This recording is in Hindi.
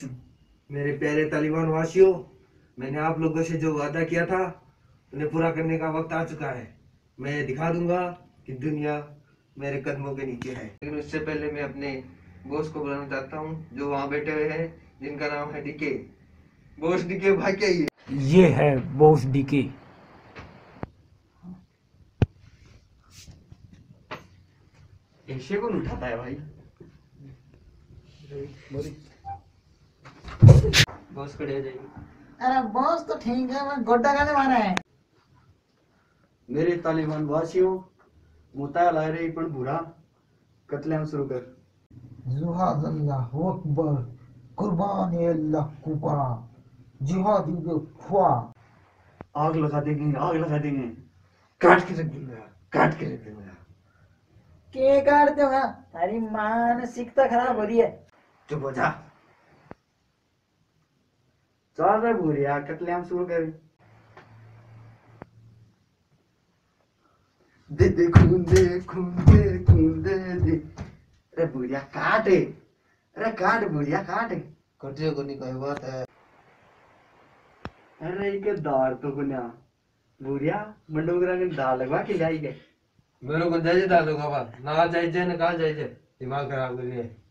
मेरे प्यारे तालिबान वासियों, मैंने आप लोगों से जो वादा किया था उन्हें पूरा करने का वक्त आ चुका है। मैं दिखा दूंगा कि दुनिया मेरे कदमों के नीचे है। लेकिन उससे पहले मैं अपने बॉस को बुलाना चाहता हूँ जो वहाँ बैठे हुए हैं, जिनका नाम है डीके। बॉस डीके भाई, क्या ये है बॉस डीके। ऐसे कौन उठाता है भाई? बॉस खड़े हो जाइए। अरे बॉस तो ठीक है, मैं गोड्डा गाने मारा है। मेरे तालिबान वासियों, मुताया ला रही पण बुरा कत्लेआम शुरू कर। जिहाद अल्लाह अकबर, कुर्बान ए अल्लाह कुबा, जिहादी के ख्वा। आग लगा देंगे, आग लगा देंगे, काट के रख दूंगा, काट के रख दूंगा। के काट दूंगा? तारी मानसिकता खराब हो रही है। चुप हो जा। चल रे बुरिया, कत्लेआम शुरू कर। दे दे खून दे खून दे खून दे दे। अरे बुरिया काट, अरे काट बुरिया काट। कटियो को नहीं कोई बात है। अरे के दार तो गुना बुरिया मंडोगरा के दाल लगवा के लाई गए। मेरे को जायजे डाल दूंगा, ना जायजे ना कहा जायजे, दिमाग खराब करिए।